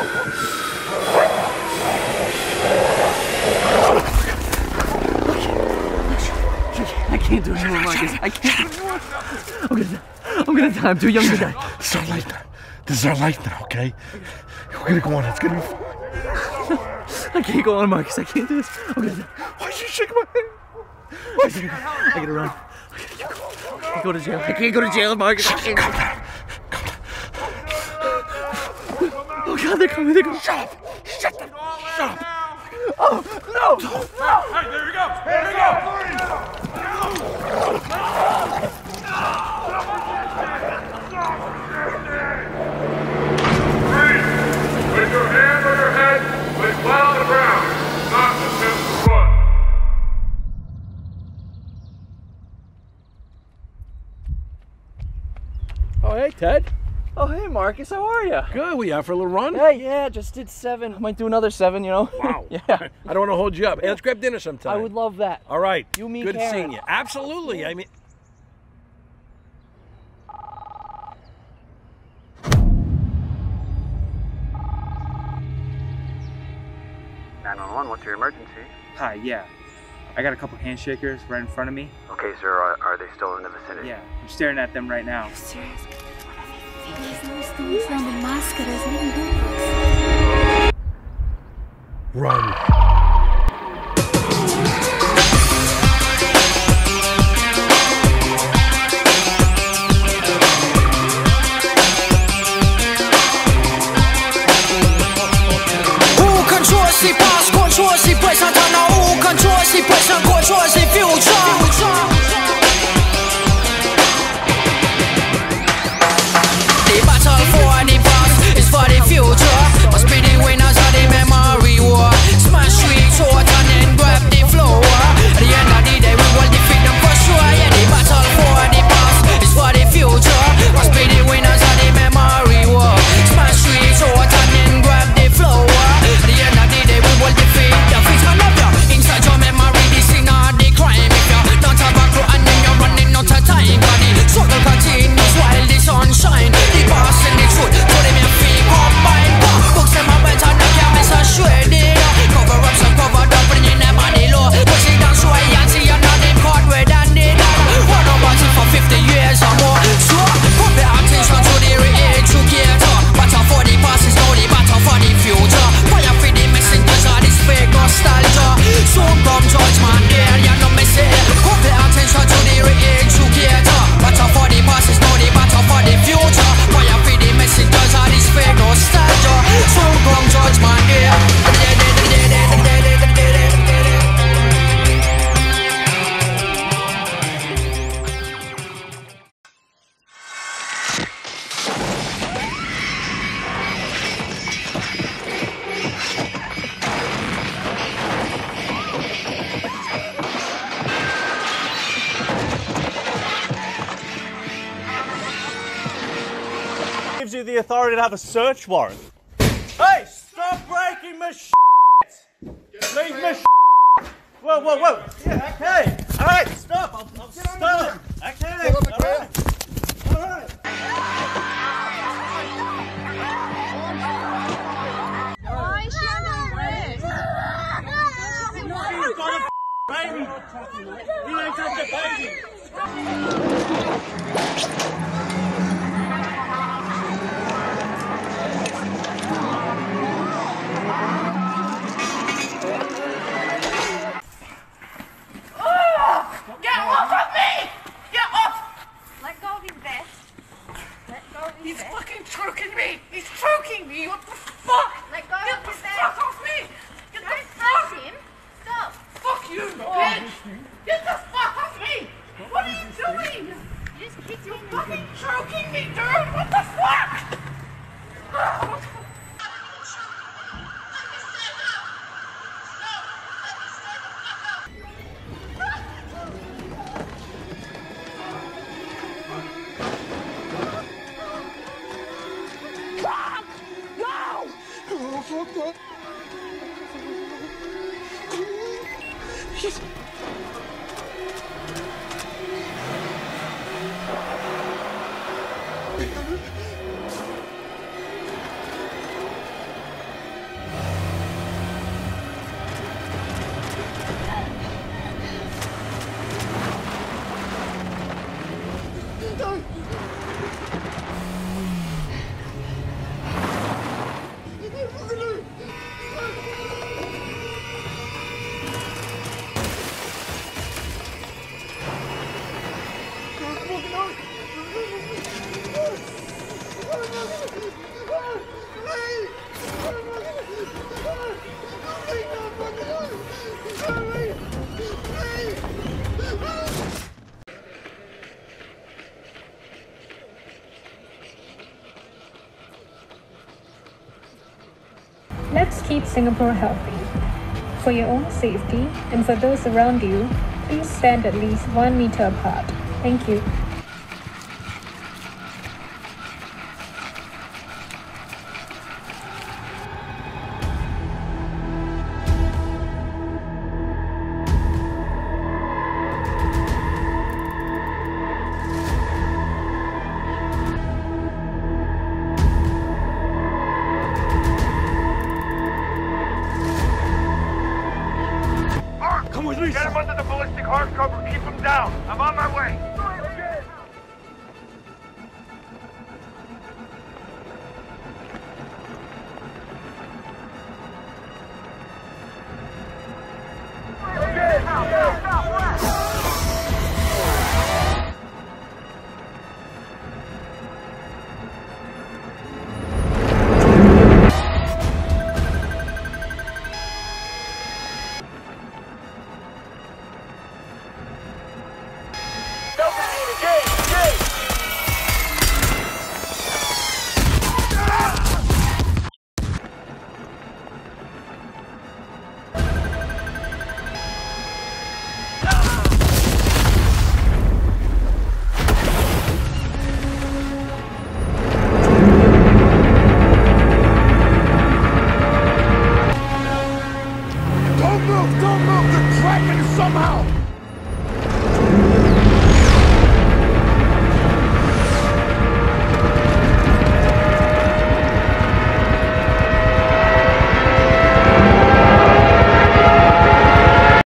I can't do it anymore, Marcus. I can't do it anymore. I'm gonna die. I'm too young to die. This is our life now. This is our life now, okay? We're gonna go on. It's gonna be fun. I can't go on, Marcus. I can't do this. I'm gonna die. Why are you shaking my hand? Why is it? I gotta run. I can't go to jail. I can't go to jail, Marcus. I can't. Calm down. Calm down. Oh God, they're coming. They're coming. Shut up. Shut up. Shut up. Oh no! Hey, there we go. There we go. With your hand on your head, lay flat on the ground. Not attempt to run. Oh, hey, Ted. Oh hey, Marcus. How are you? Good. We out for a little run? Hey, yeah. Just did 7. I might do another 7. You know. Wow. Yeah. I don't want to hold you up. Hey, let's grab dinner sometime. I would love that. All right. You, me, Good Karen. seeing you. Absolutely. I mean. What's your emergency? Hi, yeah. I got a couple handshakers right in front of me. Okay, sir, are they still in the vicinity? Yeah, I'm staring at them right now. Run. Controversy, present and all controversy, present, controversy, future. The battle for the past is for the future. Must be the winners of the memory war. Smash sweet short and then grab the floor. At the end of the day we will defeat them for sure. Yeah, the battle for the past is for the future. Must be the winners of the memory war. Smash sweet short and then grab the floor. At the end of the day we will defeat the feet. I love ya. Inside your memory, this is not the crime. If you don't have a crew and then you're running out of time, buddy. Struggle continues while the sun shine. The past and the truth, so them your feet combine. Books them up better, now can't miss a shredded. Cover up some covered up, bringing them on the low. Push it down so I can see you're not in caught red and it. One of us for 50 years or more. So, put the attention to the re-educator. Battle for the past is now the battle for the future. Fire for the messengers of this fake nostalgia. Soon come judgment there, you know me say. Put the attention to the re-educator. Battle for the past is now the battle for the future. Fire for the messengers of this fake nostalgia. Soon come judgment there. Gives you the authority to have a search warrant. Hey, stop breaking my shit! Leave my shit! Whoa, whoa, whoa! Yeah, okay. All right, stop. I'll stop. Okay. All right. All right. Why is she under arrest? You've got a baby. You ain't got the baby. Get off of me! Get off! Let go of his vest. Let go of his vest. He's fucking choking me! He's choking me! What the fuck? Let go of his vest. Get the fuck off me! Get the fuck! Him. Stop! Fuck you, bitch! Get the fuck off me! What are you doing? You just kicked me. You're fucking choking me, dude! What the fuck? Let's keep Singapore healthy. For your own safety and for those around you, please stand at least 1 meter apart. Thank you. Get him under the ballistic hard cover. Keep him down. I'm on my way.